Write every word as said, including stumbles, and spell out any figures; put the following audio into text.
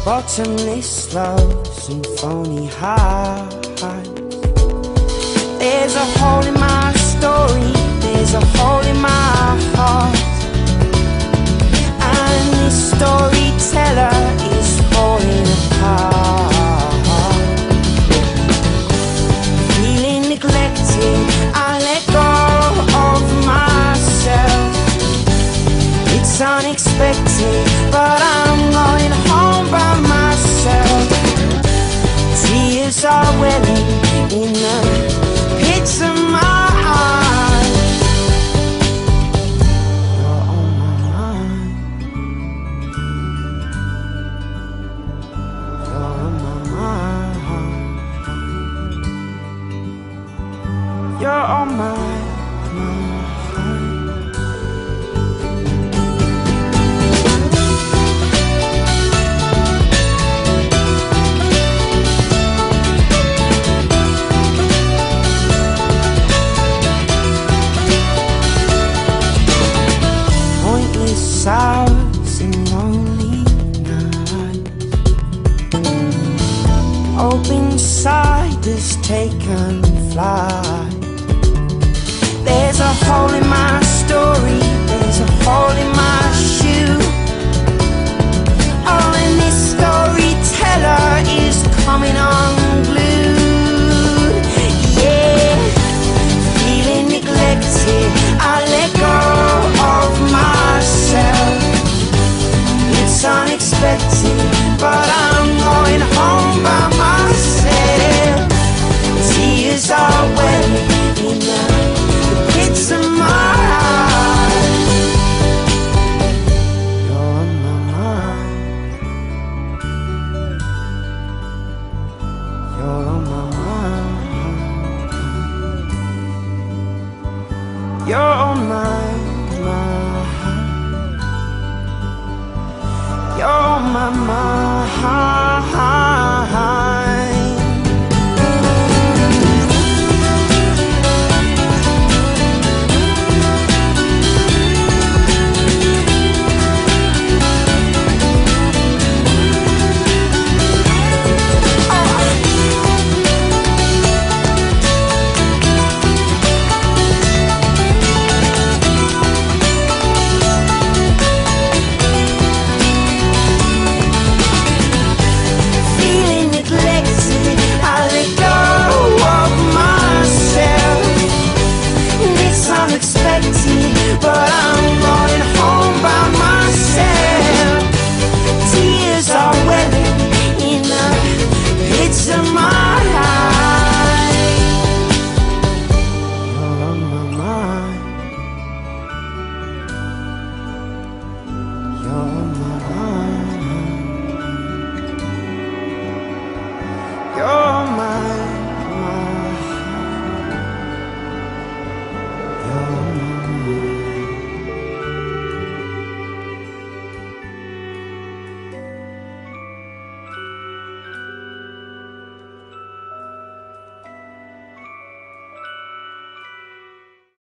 bottomless love symphony high. There's a hole in my story, there's a hole in my heart, and this storyteller is falling apart. Feeling neglected, I let go of myself. It's unexpected, but I'm going home by myself. Tears are welling in the pits of my eyes. You're on my mind. You're on my mind. You're on my mind. Hours and lonely nights, open side has taken flight.